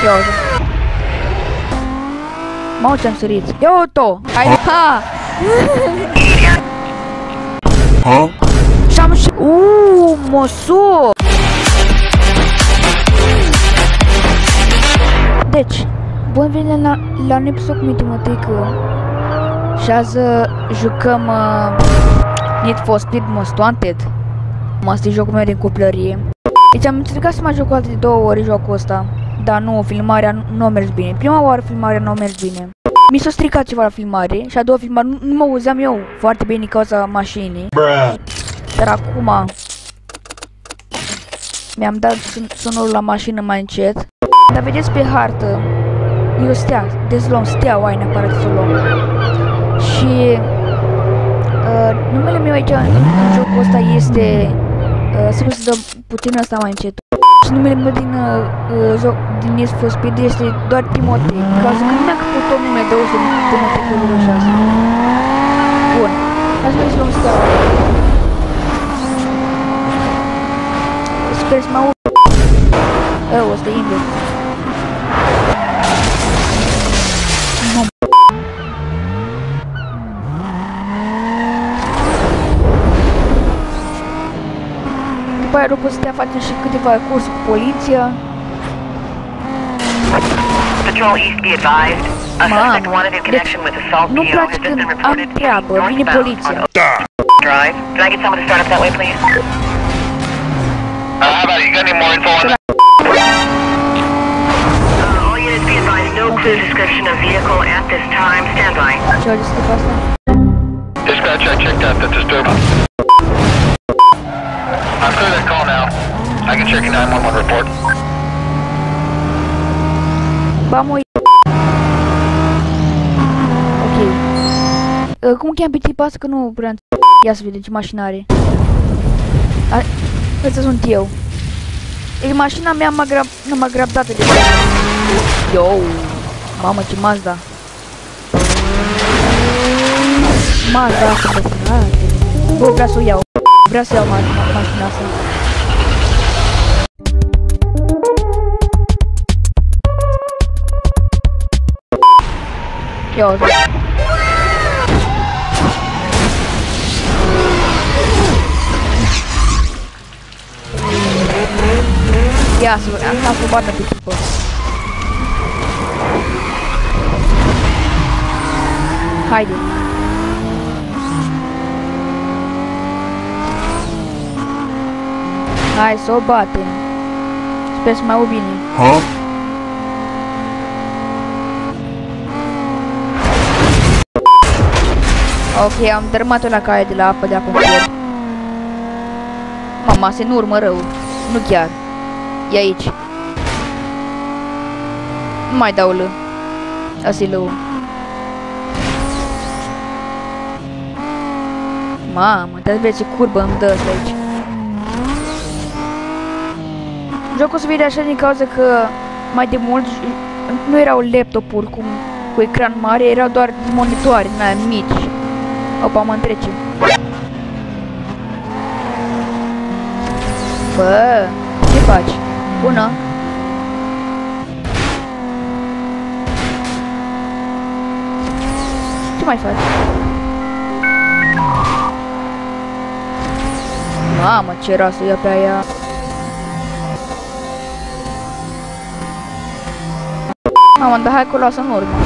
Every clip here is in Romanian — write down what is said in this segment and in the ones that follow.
Ia uite. Mamă, ce-am sărit. Ia uite-o! Hai, ha! Ha? Și-am și... măsur! Deci, bun venit la un episod cu Timoteicu. Și azi jucăm Need for Speed Most Wanted. Asta e jocul meu din copilărie. Deci am încercat să mai joc alte 2 ori jocul ăsta. Dar nu, filmarea nu a mers bine. Prima oară filmarea nu a mers bine. Mi s-a stricat ceva la filmare și a doua filmare nu mă auzeam eu foarte bine din cauza mașinii. Dar acum mi-am dat sonorul la mașină mai încet. Dar vedeți pe hartă, e o stea, deci luăm steaua aia neapărat să o luăm. Și numele meu aici în jocul ăsta este, să dăm puțin ăsta mai încet. Și numele meu din Need for Speed este doar Timotei, ca să când mi-am căpătat tot numele de ăsta Timotei cu 6. Bun, hai să luăm steaua. Sper să mă aud. Ăsta e invers. După aia după să facem și câteva cursuri cu poliția. Nu place când am treabă, vine poliția. Description of vehicle at this time. Stand by. Dispatch, I checked out the disturbance. I'm clear that call now. I can check your 911 report. Vamos. Ok. Cum cheam pe tipa asta că nu prea. Ia să vedem ce mașină are. Ăsta sunt eu. E mașina mea nu m-a grab dată de Yo. Mamă, ce Mazda! Mazda asta, bă, frate! Bă, vreau să o iau! Vreau să iau mașina asta! Ia uite! Ia să vedem, am să bată pe tipă! Haide! Hai să o batem! Sper să mai au bine! Ha? Ok, am dărâmat-o la caia de la apă de acum. Mama, se nu urmă rău. Nu chiar. E aici. Nu mai dau lă. Asta-i lău. Mamă, dar vezi ce curbă îmi dă asta aici. Jocul se vede așa din cauza că mai de mult nu erau laptopuri cu ecran mare, erau doar monitoare din aia mici. Opa, mă întrece. Bă, ce faci? Bună. Ce mai faci? Mamă, ce rasă ia pe aia. Mamă, dar hai că o lasă în urmă.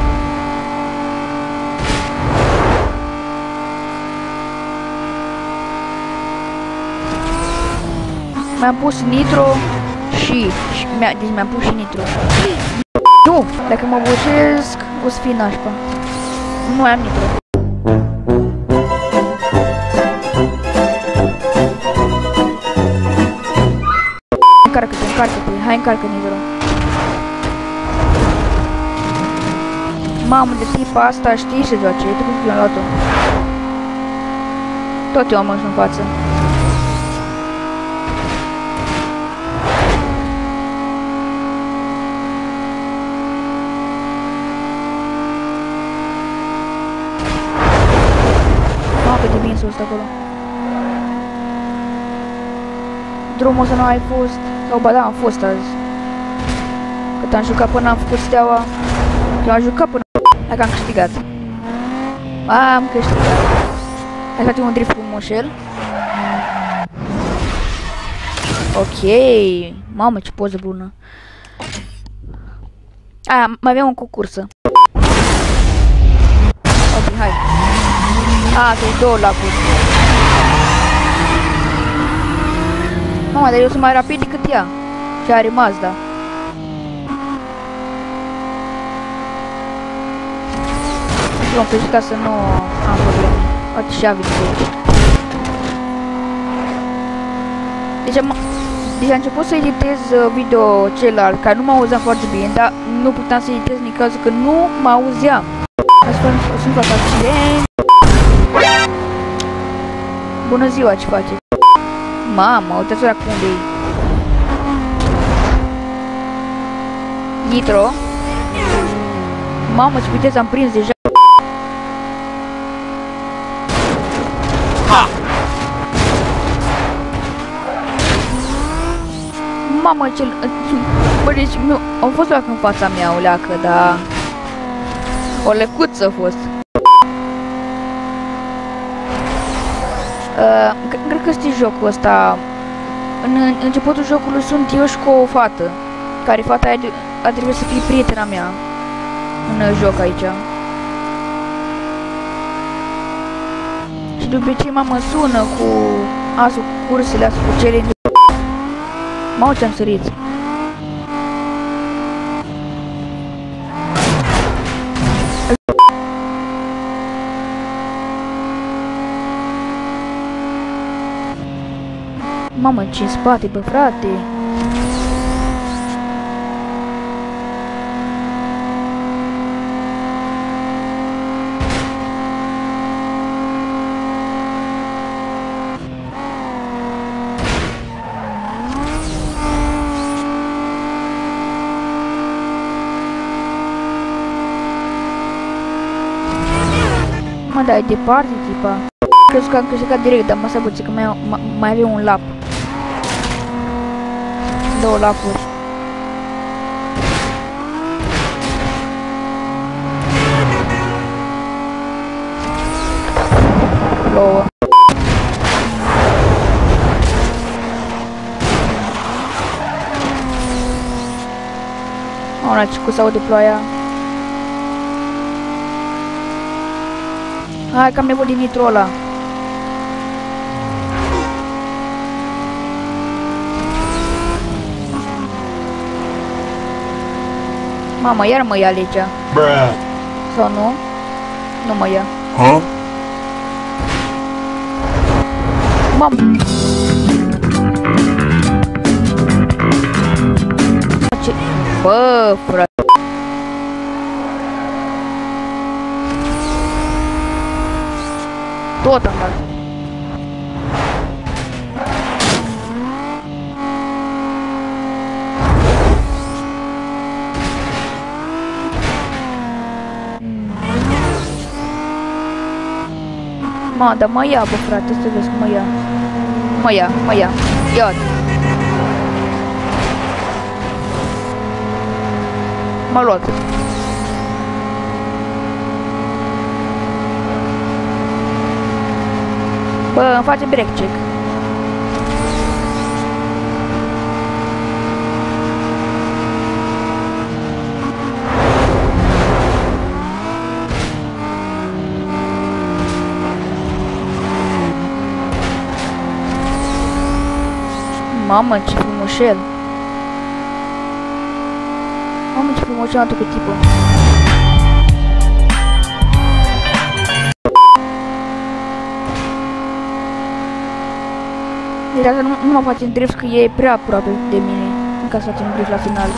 Mi-am pus nitro și deci mi-am pus și nitro. Nu! Dacă mă bușesc, o să fie nașpa. Nu am nitro. Încarcă-te, hai încarcă nitro. Mamă, de tipa asta știi să joace, uite cum l-am luat-o. Tot eu am ajuns în față. Mamă, cât de bine s-a fost acolo. Drumul ăsta nu ai fost. Sau ba da, am fost azi. Că Cât am jucat până am făcut steaua. Eu am jucat până... Hai că am câștigat. Am câștigat. Hai să facem un drift cu moșel. Ok. Mamă, ce poză bună. Mai avem un concursă. Ok, hai. Tu 2 lacuri. Mama, dar eu sunt mai rapid decât ea. Și are Mazda. Să luăm pe ca să nu am probleme. Poate și-a venit aici. Deci am început să editez video celălalt, care nu mă auzeam foarte bine, dar nu puteam să editez din cazul că nu mă auzeam. Astfel, sunt fac accident. Bună ziua, ce faceți? Mamă, uitați-vă acum unde e. Nitro. Mamă, ce viteză am prins deja. Ha! Mamă, ce... Bă, deci, au fost doar în fața mea o leacă, dar... O lecuță a fost. Cred că știi jocul ăsta. În începutul jocului sunt eu și cu o fată. Care fata aia a trebuit să fie prietena mea. În joc aici. Și de obicei mă sună cu asul, cu cursele astea, cu challenge. Mamă, ce-am sărit. Mamă, ce în spate, bă, frate. Mă, dar e departe, tipa. Crezi că am câștigat direct, dar mă să că mai avea un lap. 2 lapuri. Plouă. Ăla ce cu s-aude ploaia. Hai că am nevoie de nitro ăla. Mama, iar mă ia legea. Sau nu? Nu mă ia. Mamă! Ce... Bă, frate! Tot am dat. Ma, dar mă ia, bă, frate, să vezi că mă ia. Mă ia. Ia-te. M-a luat. Bă, îmi face break check. Mamă, ce frumușel! Mamă, ce frumușel tu cu tipul! Deci dacă nu mă facem drift, că e prea aproape de mine, în ca să facem drift la final.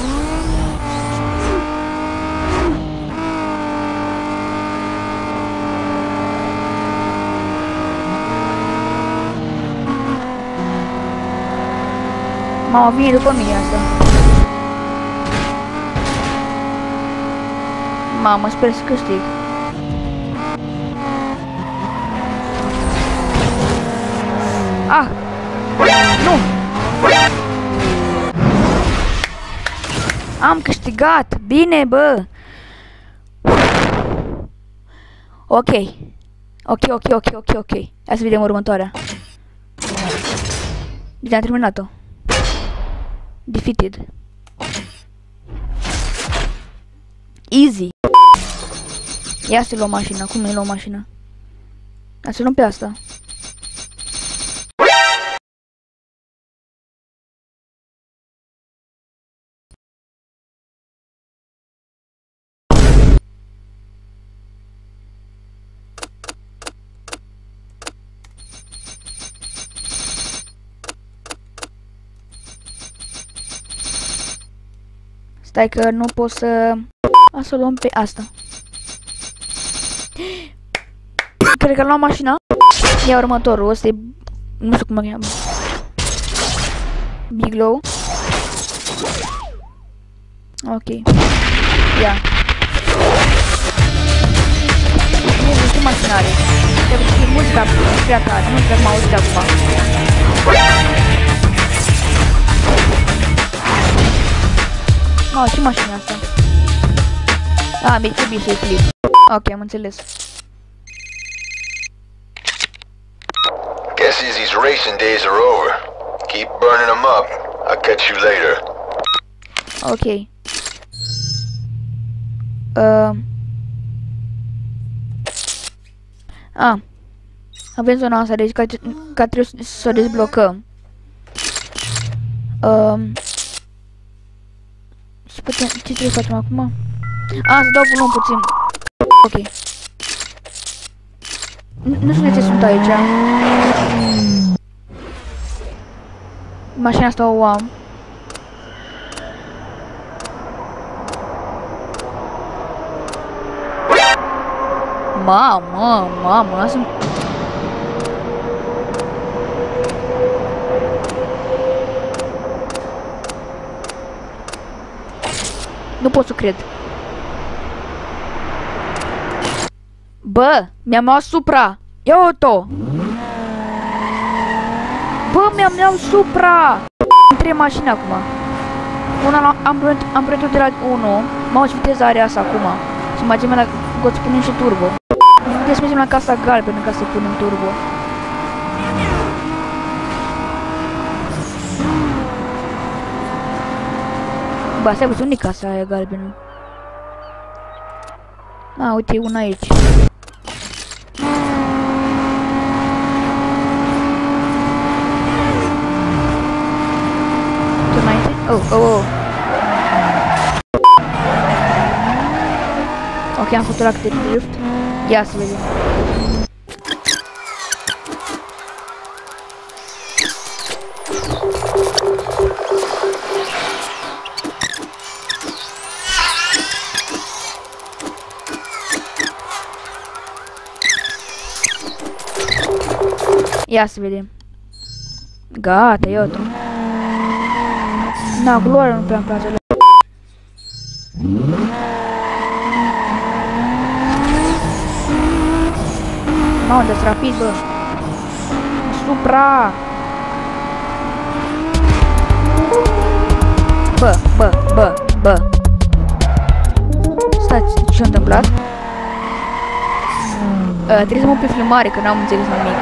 Mama, vine după mine asta. Mamă, sper să câștig. Ah! Nu! Am câștigat! Bine, bă! Ok. Ok. Hai să vedem următoarea. Bine, am terminat-o. Defeated. Easy. Ia să luăm mașina. Cum ne luăm mașina? Hai să luăm pe asta. Stai că nu pot să... A să luăm pe asta. Cred că luăm mașina. Ia următorul, ăsta e... Nu știu cum mă cheamă. Biglow. Ok. Ia. Nu știu ce mașină are. Trebuie să fie muzica prea tare. Nu știu dacă mă auzi acum. Ce mașină asta? Mitsubishi Eclipse. Ok, am înțeles. Guess these racing days are over. Keep burning them up. I'll catch you later. Ok. Avem zona asta, deci ca trebuie să o dezblocăm. Și putem... Ce trebuie să facem acum? Să dau volum puțin. Ok. Nu știu de ce sunt aici. Mașina asta o am. Mamă, lasă-mi... Nu pot să cred. Bă, mi-am luat Supra. Ia-o-to. Bă, mi-am luat Supra. Am 3 mașini acum. Una am prins de la 1. Mă ce viteza are asta acum. Și mergem la... Goți să punem și turbo. Trebuie să mergem la casa galbenă ca să punem turbo. Bă, stai puțin, unde-i casa aia galbenă? Uite, e una aici. Tu înainte? Oh. Ok, am făcut la câte drift. Ia să vedem. Ia să vedem. Gata, iată. Culoarea nu prea-mi place. Mamă, dă-ți rapid, bă. Supra. Bă. Stai, ce s-a întâmplat? Trebuie să mă pe filmare, că n-am înțeles nimic.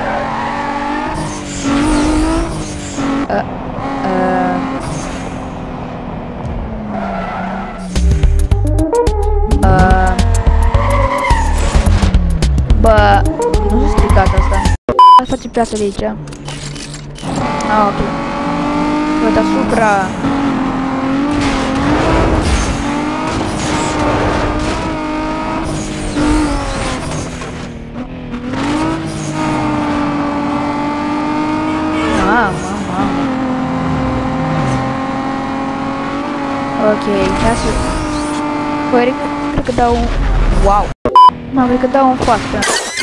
Bă, nu s-a stricat asta. Hai să facem piața de aici. Ok. Vă deasupra. Ok, hai să... Păi, cred că dau un... Wow! Cred că dau un fast pe...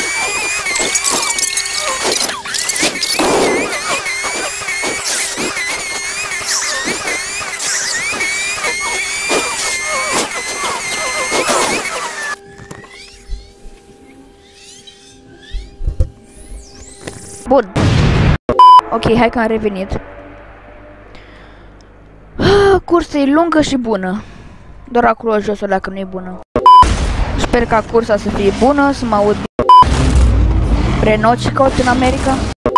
Bun. Ok, hai că am revenit. Cursa e lungă și bună. Doar acolo jos-o dacă nu e bună. Sper ca cursa să fie bună, să mă aud Renault și caut în America.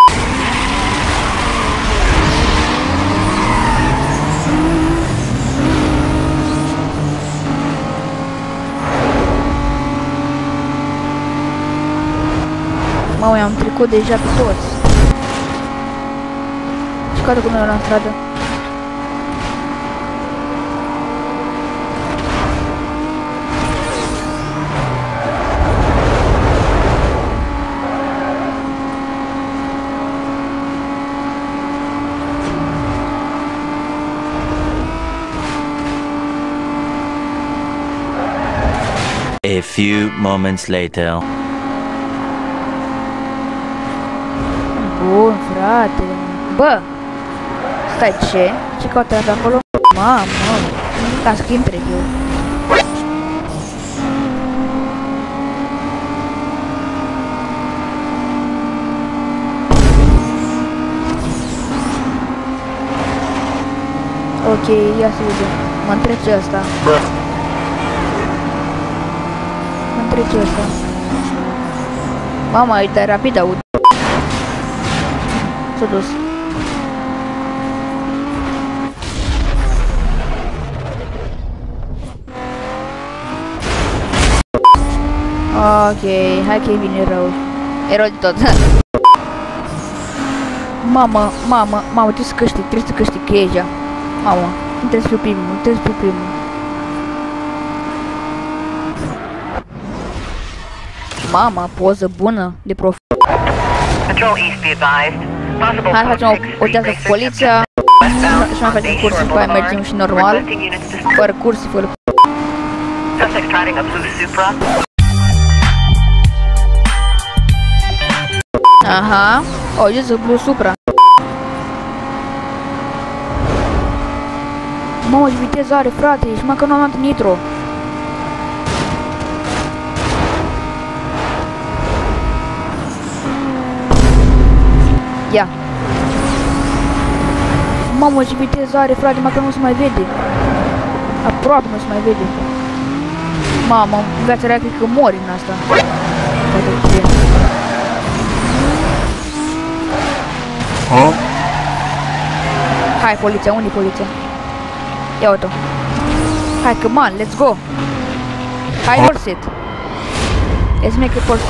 Mamă, am trecut deja pe toți. Și cade cu noi la stradă. A few moments later. Bun, frate. Bă! Stai, ce? Ce caută de acolo? Mamă! Ca schimb trebuie. Ok, ia să vedem. Mă întrece ăsta. Mă întrece ăsta. Mama, e de rapid aud. S-a dus. Ok, hai că e bine rău. E rău de tot. Mamă, trebuie să câștig cheja. Mamă, nu trebuie să fiu primul, Mama, poză bună de prof. Hai să facem o teatră cu poliția. Și mai facem cursi, după aia mergem și normal. Fără cursi, fără... Aha, o, ies Blue Supra. Mamă, ce viteză are, frate, și măcar nu am dat nitro. Ia. Mamă, ce viteză are, frate, măcar nu se mai vede. Aproape nu se mai vede. Mamă, în viața rea cred că mori în asta. Hai, poliția, unde-i poliția? Ia uite-o. Hai, come on, let's go. Hai, horse it. Let's make it horse.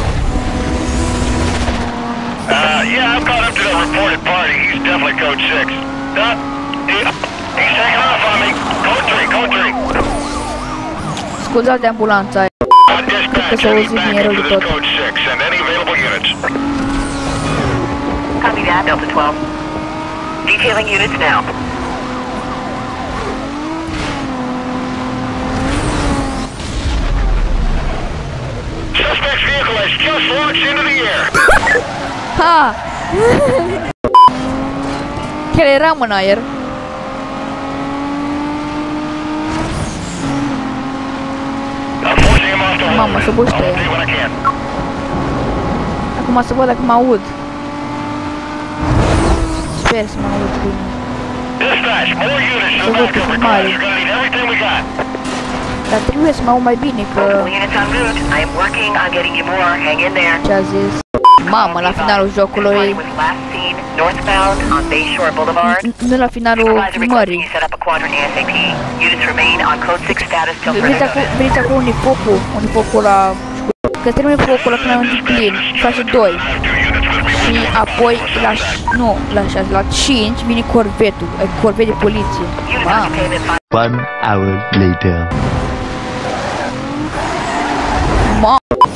Yeah, I've caught up to that reported party. He's definitely code 6. He's taking off on me. Code 3. Scuzați de ambulanța aia. Cred că s-a auzit din rău de tot. Code 6 and any available units. Copy that, Delta 12. Detailing units now. Suspect's vehicle has just launched into the air. Ha! Chiar eram în aer. Mamă, se buște ea. Acum să văd dacă mă aud. Sper să mă aud bine. Să văd că sunt mare. Dar trebuie să mă aud mai bine, că... Ce-a zis? Mamă, la finalul jocului... Nu la finalul filmării. Veniți acum unifocul la... Că termine focul ăla când ai un plin, face 2. Și apoi la... Nu, la 6, la 5 vine corvetul, corvet de poliție. Mamă. 1 hour later. Mamă.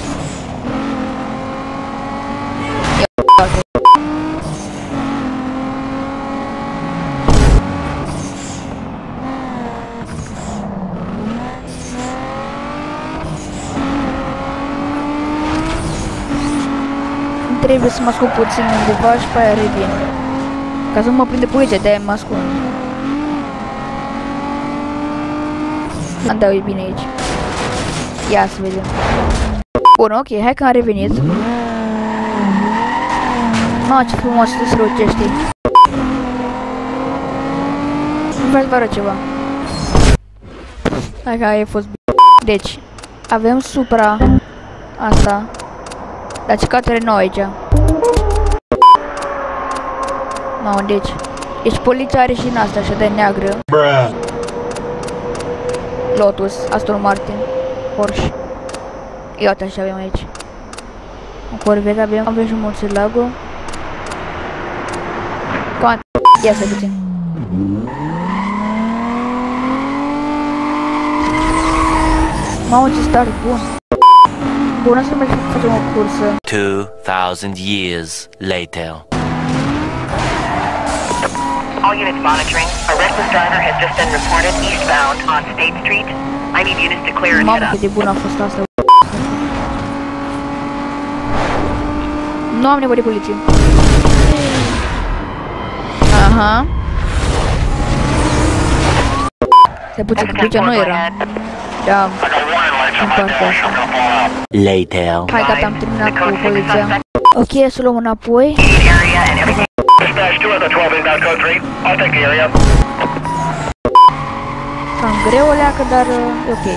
Trebuie să mă ascund puțin undeva și pe aia revin. Ca să nu mă prinde poliția, de-aia mă ascund. Da, e bine aici. Ia să vedem. Bun, ok, hai că am revenit. Mamă, ce frumos se strălucește. Vreau să vă arăt ceva. Hai că ai fost bine. Deci, avem Supra asta. Dar ce catere nouă aici? Mamă, deci poliția are și în asta așa de neagră. Lotus, Aston Martin, Porsche. Iată așa avem aici. Un Corvette avem și un Murcielago. Ia să puțin. Mamă, ce stare bun. Bună să mergem să facem o cursă. 2000 years later. All units monitoring. A reckless driver has just been reported eastbound on State Street. I need units to clear and head Mamă, up. cât de bună a fost asta. Nu am nevoie de poliție. Aha. Se putea că poliția nu era. Da. În partea asta. Later. Hai, gata, am terminat cu poliția. Ok, să luăm înapoi. Area and everything. Dispatch 2 on the 12 inbound code 3. I'll take the area. Cam greu o leacă, dar e ok.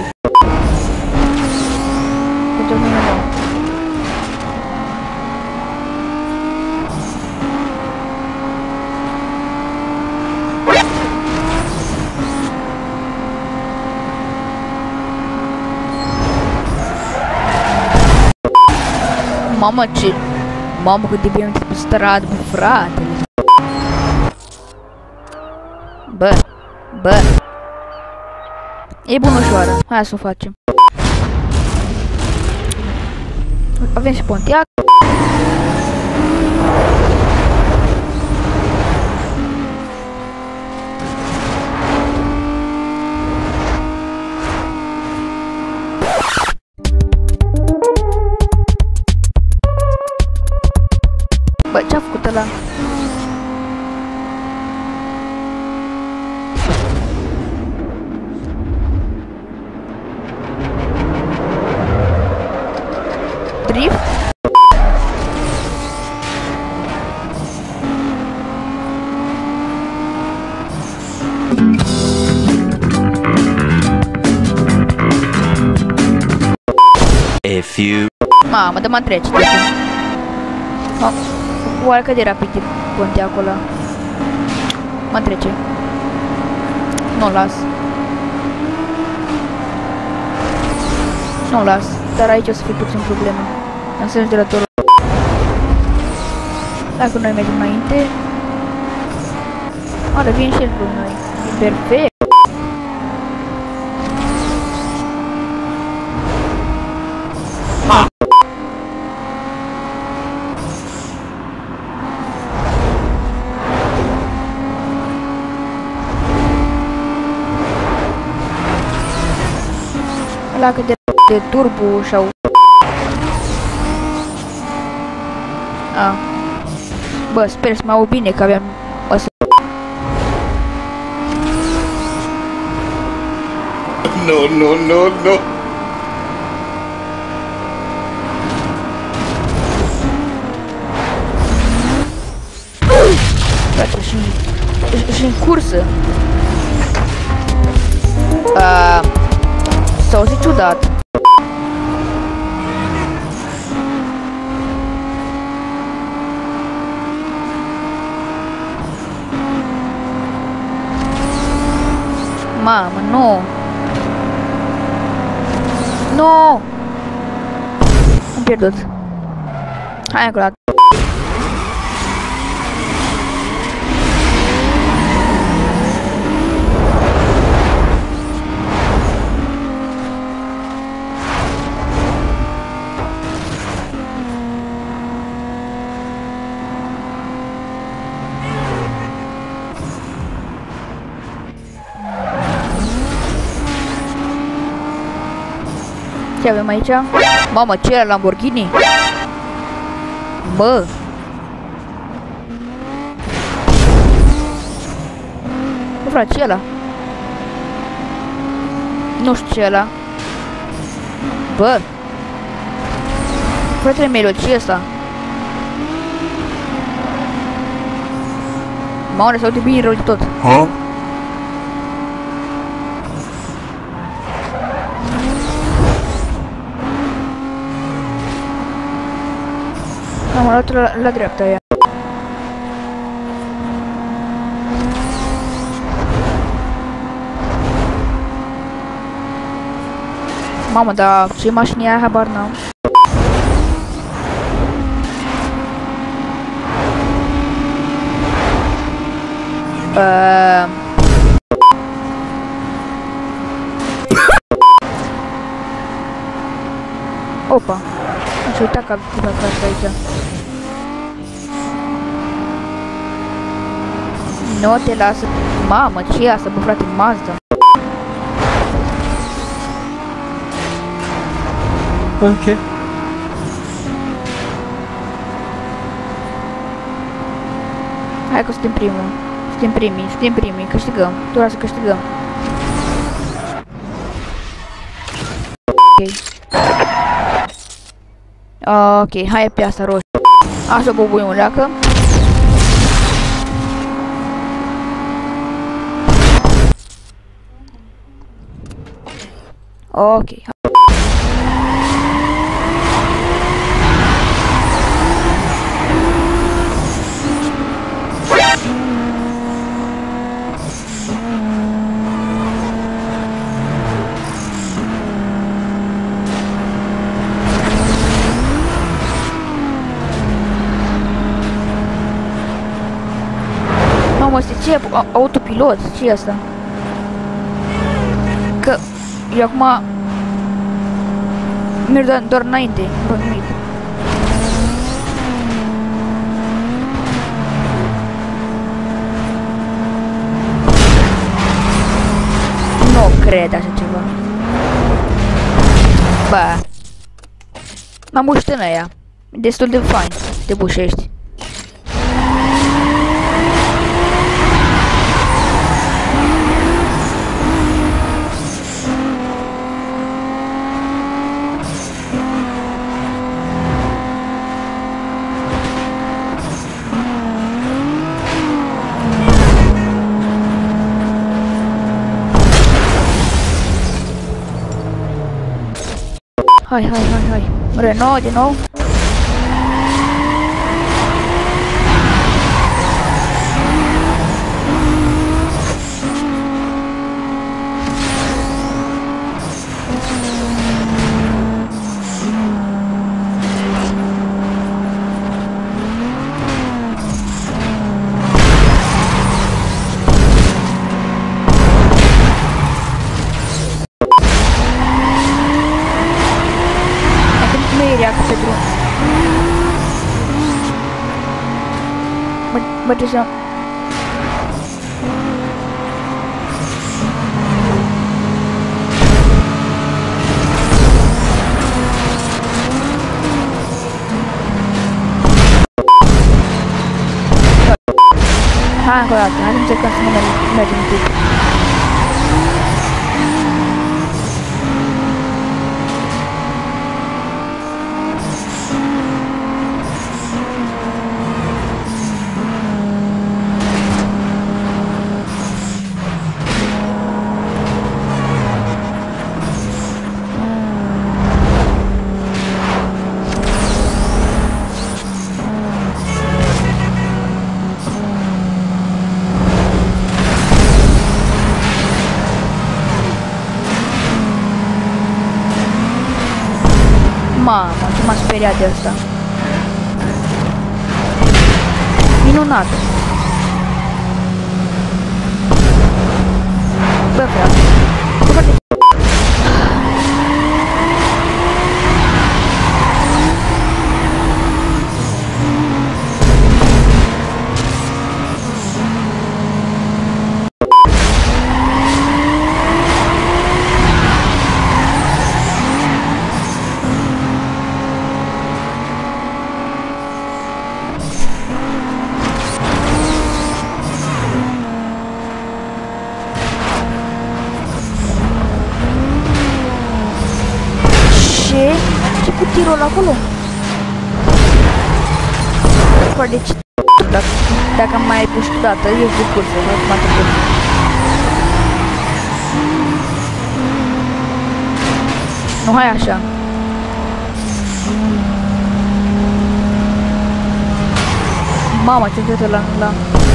Pentru mine nu. Mamă, ce... Mamă, cât de bine am pe stradă, bă, fratele. Bă. E bună ușoară. Hai să o facem. Avem și Pontiac. Bă, ce-a făcut ăla? Drift? A few. Mamă, dă-mă trece. Oare cât de rapid e Pontiacul ăla? Mă trece. Nu-l las. Nu-l las. Dar aici o să fie puțin problemă. În sens de la torul. Dacă noi mergem înainte. Oare vin și el cu noi. E perfect. Ăla cât de turbo și-au... Bă, sper să mă au bine că aveam... No. Frate, și în cursă. S-a auzit ciudat. Mamă, nu! Nu! Am pierdut. Hai încă o dată. Ce avem aici? Mamă, ce era Lamborghini? Bă! Bă, frate, ce ăla? Nu știu ce e ăla. Bă! Fratele meu, ce e ăsta? Mamă, s-a uite bine rău de tot. luat la dreapta ea. Mamă, dar ce mașină e aia, habar n-am. Opa, aș uita că am aici. Nu te lasă. Mamă, ce e asta, bă, frate, Mazda? Ok. Hai că suntem primul. Suntem primii, câștigăm. Doar să câștigăm. Ok. Ok, hai pe asta roșie. Așa bubuim o leacă. Ok. Mamă, asta ce e? Autopilot? Ce e asta? Că eu acum merg doar înainte, nu fac nimic. Nu cred așa ceva. Bă, m-am bușit în aia. Destul de fain să te bușești. Hai. Renault din nou. Pe drum. Bă, ce să... Hai încă o dată, hai să încercăm să nu mergem un pic. Mamă, ce m-a speriat de asta. Minunat. Bă, frate. Ce cu tirul acolo? Deci, dacă am mai pus o dată, ești de cursă, automat de cursă. Nu, hai așa. Mama, ce întâltă la...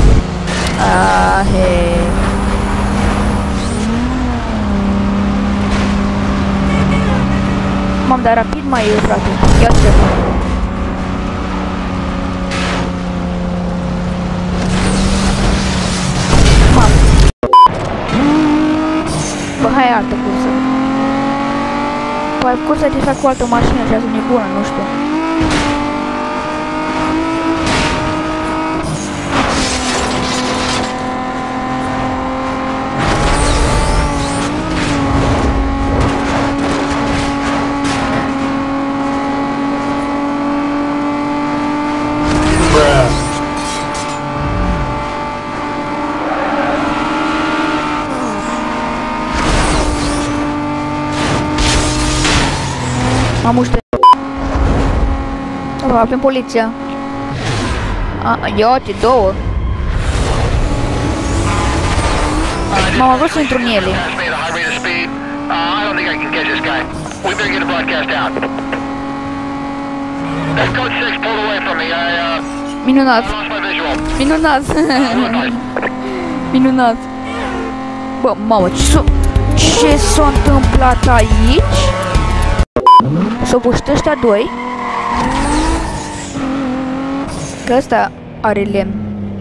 Hei. Mam, dar rapid mai e, frate. Ia ce. Mam. Bă, hai altă cursă. Păi cursa te fac cu altă mașină și asta e nebună, nu știu. Am uște. Avem poliția. Ia-te, două. M-am vrut să intru în ele. Minunat. Minunat. Minunat. Bă, mamă, ce s-a întâmplat aici? S-au puștit ăștia doi. Că ăsta are lemn.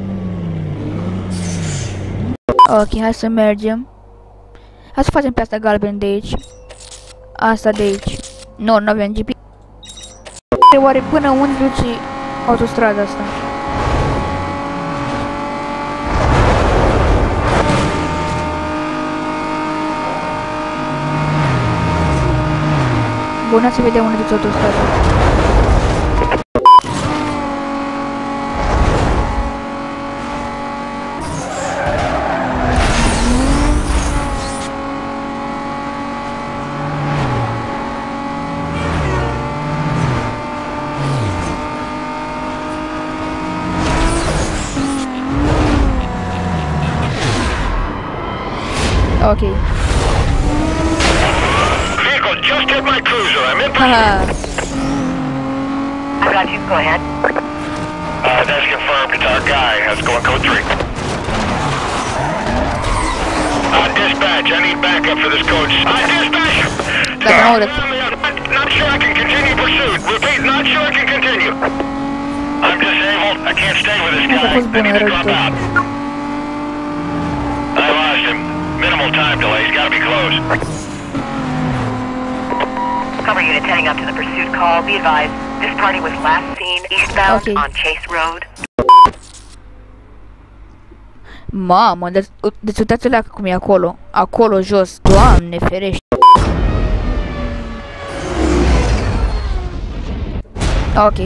Ok, hai să mergem. Hai să facem pe asta galben de aici. Asta de aici. Nu avem GP. Oare până unde duce autostrada asta? Bun, să vedem unde duce autostrada. Ok. Just hit my cruiser. I'm in. I got you. Go ahead. That's confirmed. It's our guy. That's going code 3. Dispatch, I need backup for this coach. Dispatch! Not sure I can continue pursuit. Repeat, not sure I can continue. I'm disabled. I can't stay with this guy. I need to drop out. I lost him. Minimal time delay. He's got to be close. Cover unit heading up to the pursuit call. Be advised, this party was last seen eastbound on Chase Road. Mamă, deci uitați-o cum e acolo. Acolo jos. Doamne ferește. Ok.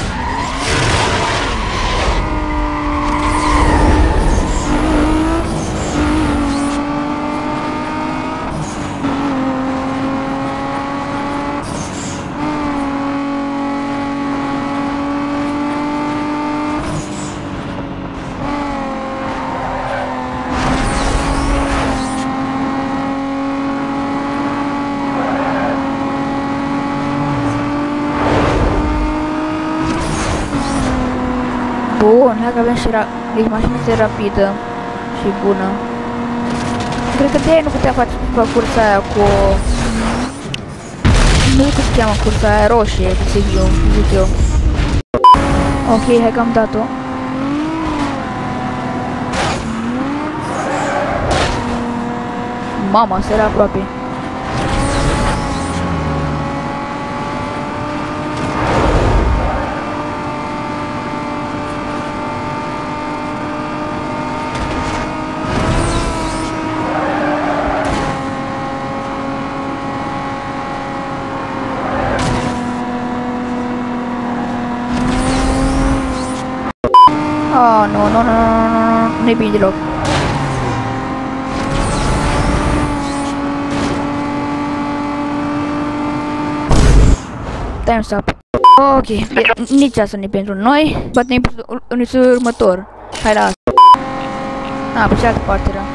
Bun, hai că avem și deci mașina este rapidă și bună. Cred că de-aia nu putea face cursa aia cu... Nu știu cum se cheamă cursa aia roșie, zic eu. Ok, hai că am dat-o. Mama, asta era aproape. Oh, nu-i bine deloc. Time stop. Ok, nici asta nu e pentru noi. Poate ne în episodul următor. Hai la asta. Pe cealaltă parte era.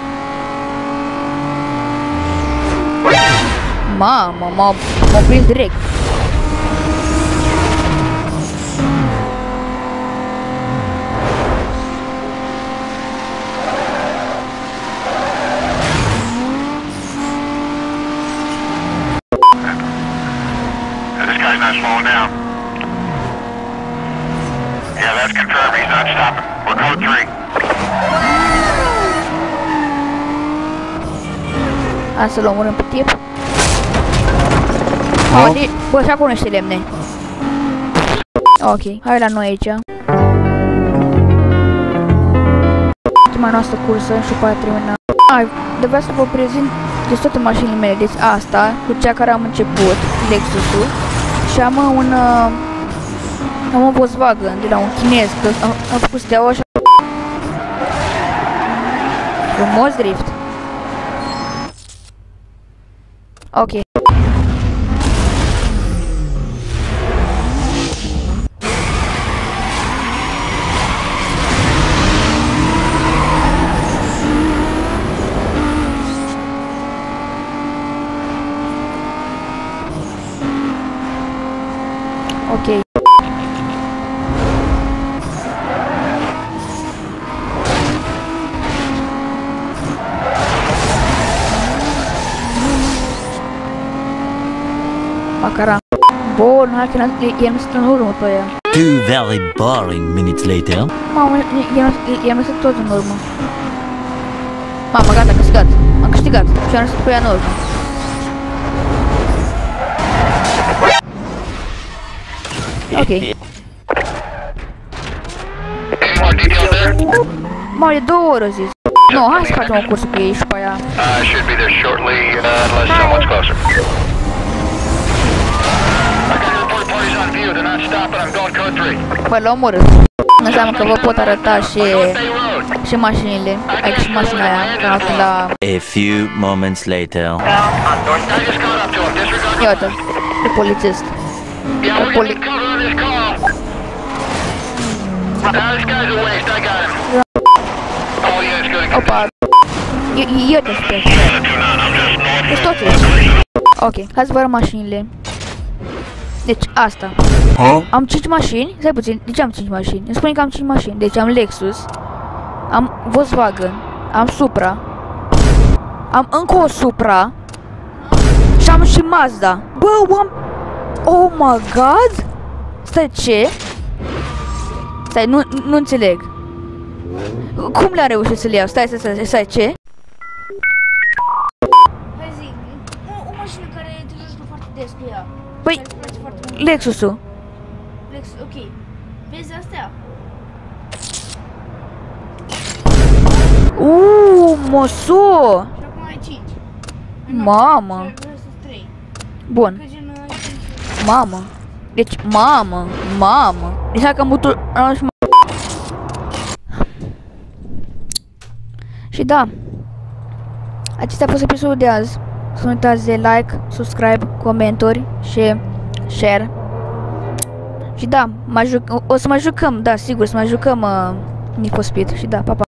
Mamă, m-au prins direct. going down. Yeah, that's confirmed. He's not stopping. We're code 3. Hai să luăm unul pe tip. Bă, și acolo niște lemne. Ok, hai la noi aici. Ultima noastră cursă și după aia terminăm. Trebuia să vă prezint deci toate mașinile mele. Deci asta, cu cea care am început, Lexus-ul. Și am un Volkswagen de la un chinez, că am făcut steaua așa. Frumos drift. Ok. Ok. Macara. Bun, hai că el nu stă în urmă pe aia. 2 very boring minutes later. Mamă, el nu stă tot în urmă. Mamă, gata, am câștigat. Am câștigat. Și am stat pe ea în urmă. Ok. Mamă, e 2 ore zis. Nu, hai să facem o cursă cu ei și pe aia. Should be there shortly, unless someone's closer. I got reported parties on view. They're not stopping. I'm going code 3. Bă, l-am omorât. Înseamnă că vă pot arăta și mașinile. Aici și mașina aia, care am la... A few moments later. Bound on North I just caught up to him. Disregard. Ia uite, e polițist. Yeah, we're getting cover on this call. This guy's a waste. I got him. Oh, yeah, it's good. Opa. Ia uite, stai. Deci toți. Ok, hai să vă arăt mașinile. Deci, asta. Am 5 mașini, stai puțin, de ce am 5 mașini? Îmi spune că am 5 mașini, deci am Lexus, am Volkswagen, am Supra, am încă o Supra și am și Mazda. Bă, am... Oh my god! Stai, ce? Stai, nu înțeleg. Cum le-am reușit să le iau? Stai, ce? Hai zic, o mașină care te joci foarte des cu ea. Păi, Lexus-ul. Lex, ok. Vezi astea? Mosu! Și acum ai 5. Mamă! Vreau să 3. Bun. Că gen... Mamă. Deci, mamă. Deci hai că mutul... Și da. Acesta a fost episodul de azi. Să nu uitați de like, subscribe, comentarii și share. Și da, o să mai jucăm, da, sigur, să mai jucăm Need for Speed. Și da, pa, pa.